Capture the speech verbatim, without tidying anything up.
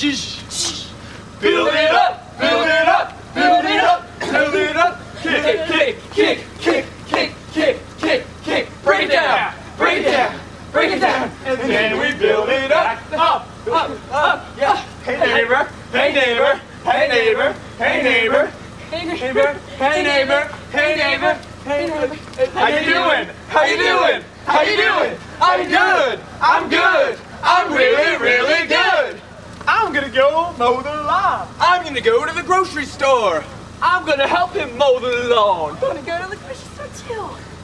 Build it up, build it up, build it up, build it up. Kick, kick, kick, kick, kick, kick, kick, kick. Break it down, break it down, break it down. And then we build it up, up, up, up. Yeah. Hey neighbor, hey neighbor, hey neighbor, hey neighbor, hey neighbor, hey neighbor, hey neighbor, hey neighbor. How you doing? How you doing? How you doing? I'm good. I'm good. I'm really, really good. I'm gonna go mow the lawn. I'm gonna go to the grocery store. I'm gonna help him mow the lawn. I'm gonna go to the grocery store too.